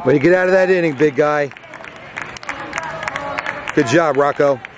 Way to get out of that inning, big guy. Good job, Rocco.